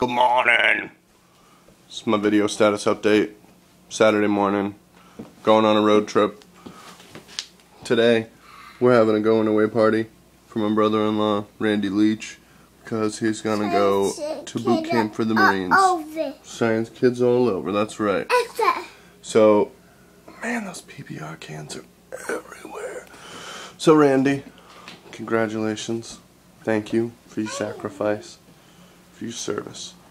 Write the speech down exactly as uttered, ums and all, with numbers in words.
Good morning. This is my video status update. Saturday morning. Going on a road trip. Today, we're having a going away party for my brother-in-law, Randy Leach, because he's gonna go to boot camp for the Marines. Science kids all over, that's right. So, man, those P B R cans are everywhere. So, Randy, congratulations. Thank you for your sacrifice, for your service.